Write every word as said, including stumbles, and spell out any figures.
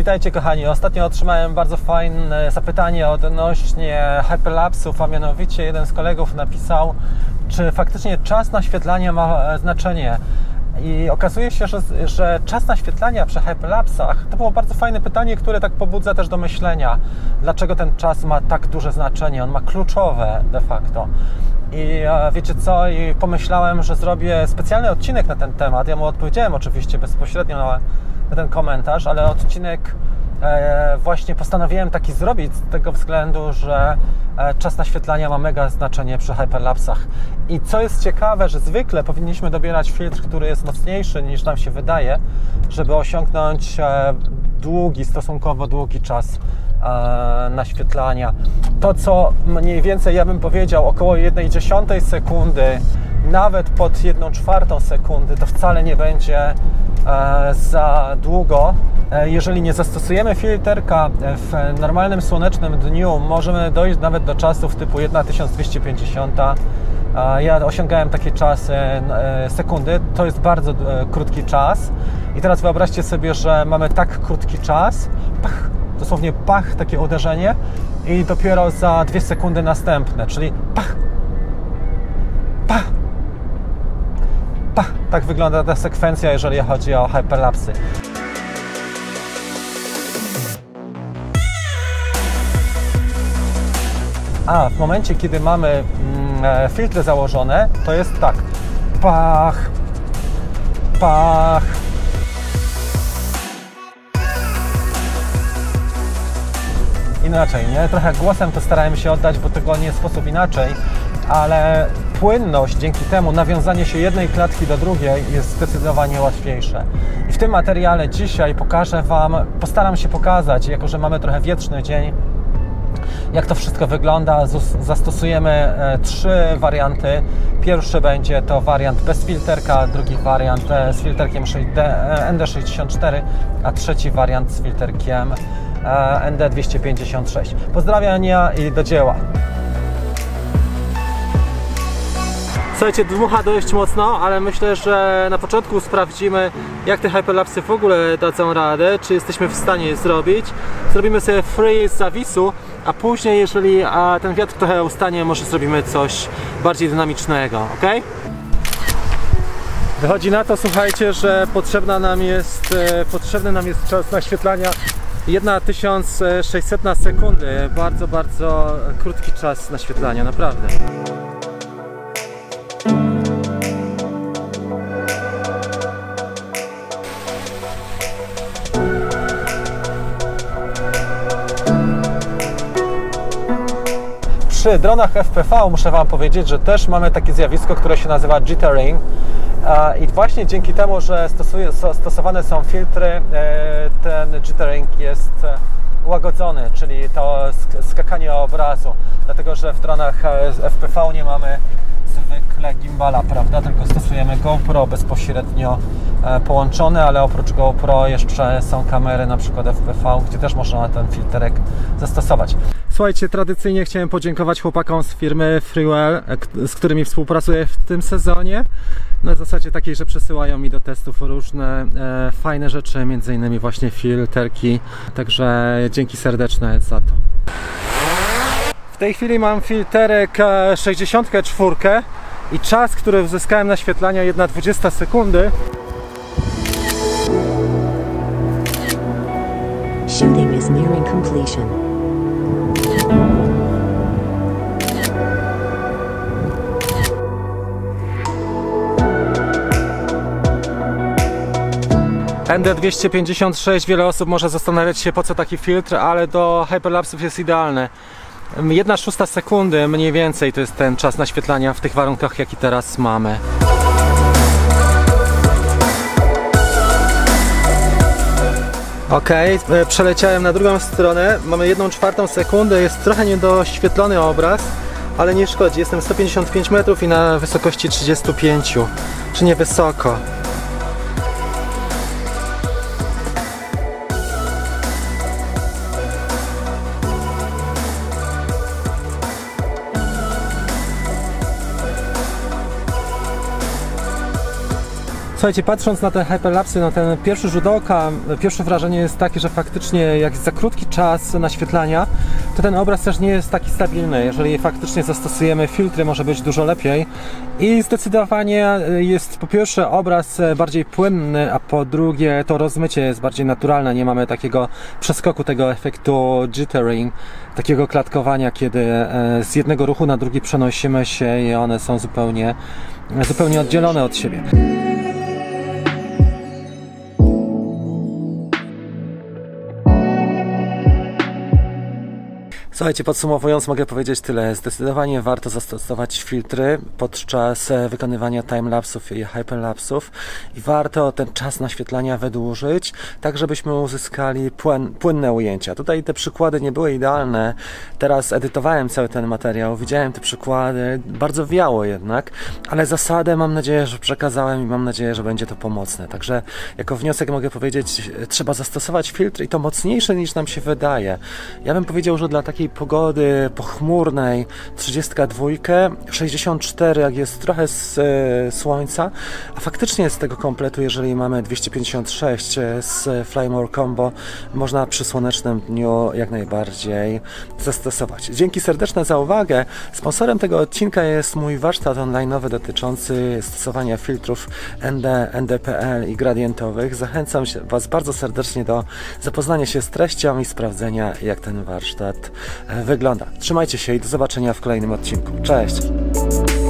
Witajcie kochani, ostatnio otrzymałem bardzo fajne zapytanie odnośnie hyperlapsów, a mianowicie jeden z kolegów napisał, czy faktycznie czas naświetlania ma znaczenie. I okazuje się, że, że czas naświetlania przy hyperlapsach to było bardzo fajne pytanie, które tak pobudza też do myślenia, dlaczego ten czas ma tak duże znaczenie, on ma kluczowe de facto. I wiecie co, i pomyślałem, że zrobię specjalny odcinek na ten temat. Ja mu odpowiedziałem oczywiście bezpośrednio na, na ten komentarz, ale odcinek e, właśnie postanowiłem taki zrobić z tego względu, że e, czas naświetlania ma mega znaczenie przy hyperlapsach. I co jest ciekawe, że zwykle powinniśmy dobierać filtr, który jest mocniejszy niż nam się wydaje, żeby osiągnąć e, długi, stosunkowo długi czas naświetlania. To, co mniej więcej ja bym powiedział około jednej dziesiątej sekundy, nawet pod jedną czwartą sekundy, to wcale nie będzie e, za długo. E, jeżeli nie zastosujemy filterka w normalnym słonecznym dniu, możemy dojść nawet do czasów typu jedna tysiąc dwieście pięćdziesiąt. E, ja osiągałem takie czasy e, sekundy. To jest bardzo e, krótki czas. I teraz wyobraźcie sobie, że mamy tak krótki czas, pach, dosłownie pach, takie uderzenie i dopiero za dwie sekundy następne, czyli pach, pach, pach. Tak wygląda ta sekwencja, jeżeli chodzi o hyperlapsy. A w momencie, kiedy mamy mm, filtry założone, to jest tak, pach, pach. Inaczej, nie? Trochę głosem to starałem się oddać, bo tego nie sposób inaczej, ale płynność, dzięki temu nawiązanie się jednej klatki do drugiej jest zdecydowanie łatwiejsze. I w tym materiale dzisiaj pokażę Wam, postaram się pokazać, jako że mamy trochę wietrzny dzień, jak to wszystko wygląda. Zastosujemy e, trzy warianty. Pierwszy będzie to wariant bez filterka, drugi wariant e, z filterkiem N D sześćdziesiąt cztery, a trzeci wariant z filterkiem e, N D dwieście pięćdziesiąt sześć. Pozdrawiania i do dzieła. Słuchajcie, dmucha dość mocno, ale myślę, że na początku sprawdzimy, jak te hyperlapsy w ogóle dadzą radę, czy jesteśmy w stanie je zrobić. Zrobimy sobie free z zawisu, a później, jeżeli a ten wiatr trochę ustanie, może zrobimy coś bardziej dynamicznego, ok? Wychodzi na to, słuchajcie, że potrzebna nam jest, potrzebny nam jest czas naświetlania jedna tysiąc sześćset sekundy. Bardzo, bardzo krótki czas naświetlania, naprawdę. Przy dronach F P V muszę Wam powiedzieć, że też mamy takie zjawisko, które się nazywa jittering. I właśnie dzięki temu, że stosuje, stosowane są filtry, ten jittering jest łagodzony, czyli to skakanie obrazu. Dlatego, że w dronach F P V nie mamy zwykle gimbala, prawda? Tylko stosujemy GoPro bezpośrednio połączone, ale oprócz GoPro jeszcze są kamery, na przykład F P V, gdzie też można ten filterek zastosować. Słuchajcie, tradycyjnie chciałem podziękować chłopakom z firmy Freewell, z którymi współpracuję w tym sezonie. Na zasadzie takiej, że przesyłają mi do testów różne e, fajne rzeczy, między innymi właśnie filterki. Także dzięki serdeczne za to. W tej chwili mam filterek sześćdziesiąt cztery i czas, który uzyskałem naświetlania, jedna dwudziesta sekundy. Shooting is nearing completion. N D dwieście pięćdziesiąt sześć, wiele osób może zastanawiać się, po co taki filtr, ale do hyperlapsów jest idealny. jedna szósta sekundy mniej więcej to jest ten czas naświetlania w tych warunkach, jaki teraz mamy. Ok, przeleciałem na drugą stronę, mamy jedną czwartą sekundę, jest trochę niedoświetlony obraz, ale nie szkodzi, jestem sto pięćdziesiąt pięć metrów i na wysokości trzydzieści pięć, czy nie wysoko. Słuchajcie, patrząc na te hyperlapsy, na ten pierwszy rzut oka, pierwsze wrażenie jest takie, że faktycznie jak za krótki czas naświetlania, to ten obraz też nie jest taki stabilny. Jeżeli faktycznie zastosujemy filtry, może być dużo lepiej. I zdecydowanie jest po pierwsze obraz bardziej płynny, a po drugie to rozmycie jest bardziej naturalne. Nie mamy takiego przeskoku, tego efektu jittering, takiego klatkowania, kiedy z jednego ruchu na drugi przenosimy się i one są zupełnie, zupełnie oddzielone od siebie. Słuchajcie, podsumowując, mogę powiedzieć tyle. Zdecydowanie warto zastosować filtry podczas wykonywania timelapsów i hyperlapsów i warto ten czas naświetlania wydłużyć, tak żebyśmy uzyskali płyn, płynne ujęcia. Tutaj te przykłady nie były idealne. Teraz edytowałem cały ten materiał, widziałem te przykłady, bardzo wiało jednak, ale zasadę mam nadzieję, że przekazałem i mam nadzieję, że będzie to pomocne. Także jako wniosek mogę powiedzieć, trzeba zastosować filtr i to mocniejsze niż nam się wydaje. Ja bym powiedział, że dla takiej pogody pochmurnej trzydzieści dwa, sześćdziesiąt cztery jak jest trochę z e, słońca, a faktycznie z tego kompletu, jeżeli mamy dwieście pięćdziesiąt sześć z Flymore Combo, można przy słonecznym dniu jak najbardziej zastosować. Dzięki serdeczne za uwagę. Sponsorem tego odcinka jest mój warsztat online'owy dotyczący stosowania filtrów N D, N D P L i gradientowych. Zachęcam się Was bardzo serdecznie do zapoznania się z treścią i sprawdzenia, jak ten warsztat wygląda. Trzymajcie się i do zobaczenia w kolejnym odcinku. Cześć!